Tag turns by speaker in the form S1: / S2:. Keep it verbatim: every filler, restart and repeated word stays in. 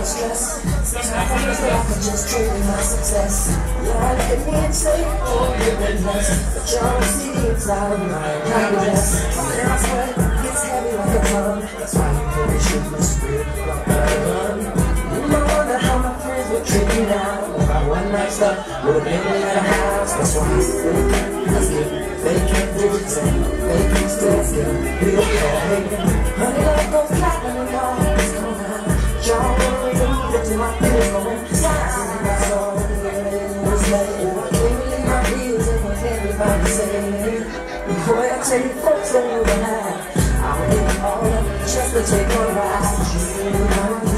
S1: of stress. Sometimes I wish that I could just trade in my success. Yeah, I look at me and say, oh, you're the best. But you don't see the inside of my happiness. And I swear, it gets heavy like a ton. That's why you really shoot my spirit like a gun. You might wonder how my friends would treat me now. If I one night stuff would have been in a house. That's why I say, cause if they can't do it, then they can still feel real bad. Honey, love goes platinum and all this going on. Y'all wanna leave it to my feelings going down. That's all that it was late. I can't believe my ears and what everybody saying. Boy, I tell you folks, they know the lie. I would give all up just to take a ride. You know